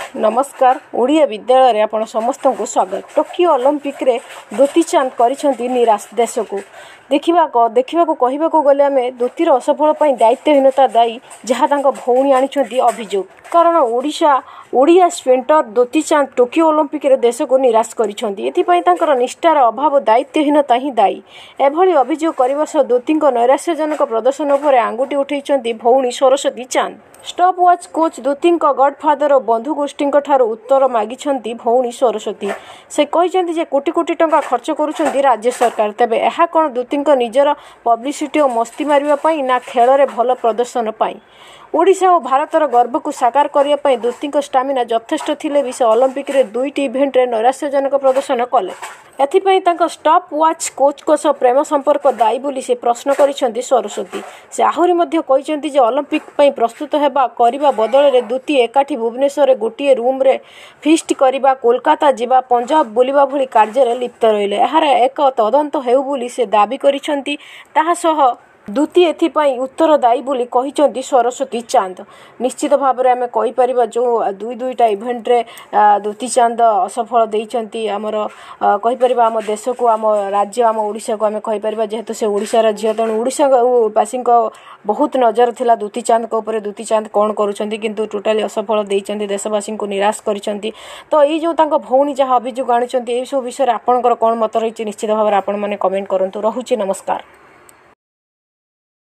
नमस्कार ओडिया विद्यालय आपण समस्त को स्वागत। टोकियो ओलंपिक रे दुती चांद करिसेंती निराश देश को देखा को कहबा को गले आम दुतीर असफल दायित्वहीनता दायी जहाँ भौणी आनी अभियोग कारण ओडिया स्प्रिंटर दुती चांद टोकियो ओलंपिक रे देश को निराश कर निष्ठार अभाव दायित्वहीनता ही दायी एभली अभियोग करने सह दुती नैराश्यजनक प्रदर्शन पर आंगुठी उठे भौणी Saraswati Chand. Stopwatch coach Dutee godfather और बंधु गोष्ठी उत्तर मागिछंती भौणी सरस्वती। से कहते जे कोटी कोटी टंका खर्च करुछंती राज्य सरकार, तेबे एहा कोन दुती निजर पब्लिसिटी और मस्ती मारिबा ना खेल रे भल प्रदर्शन पाई। ओडिशा और भारतर गर्व को साकार करने दुती स्टामिना यथेष्ट थिले भी से ओलंपिक रे दुईटी इवेंट रे नैराश्यजनक प्रदर्शन कले। एथिपाई स्टॉप वॉच कोच को सह प्रेम संपर्क दायी बोली से प्रश्न करिसेंती सरस्वती। से आहुरी मध्य कहिसेंती जे ओलंपिक पई प्रस्तुत हेबा करिबा बदल रे दुती एकाठी भुवनेश्वर गोटे रूम रे फिस्ट करिबा कोलकाता जिबा पंजाब बुलिबा भली कार्य रे लिप्त रहिले एहार एक तदंत हेउ बोली से दाबी करिसेंती। ताहा सह दुती एथिपाई उत्तर दायी बोली कहिसेंती सरस्वती चांद। निश्चित भाव में आम कहीपर जो दुईटा इवेंट रे दुती चांद असफल देइचंती आमर कहीपर आम देश को आम राज्य आम ओडिशा को आम कहीपर जेहेतु से ओडिशार झील तेणु ओडिशावासी बहुत नजर थिला दुती चांद ऊपर दुती चांद कौन करुछंती किंतु टोटाली असफल देइचंती देशवासी को निराश करिसंती। तो ये जो भौणी जहाँ अभियोग आणुचंती ए सब विषय आपणकर कौन मत रही निश्चित भाव में आपण मैंने कमेंट करंतु। रहुछि नमस्कार।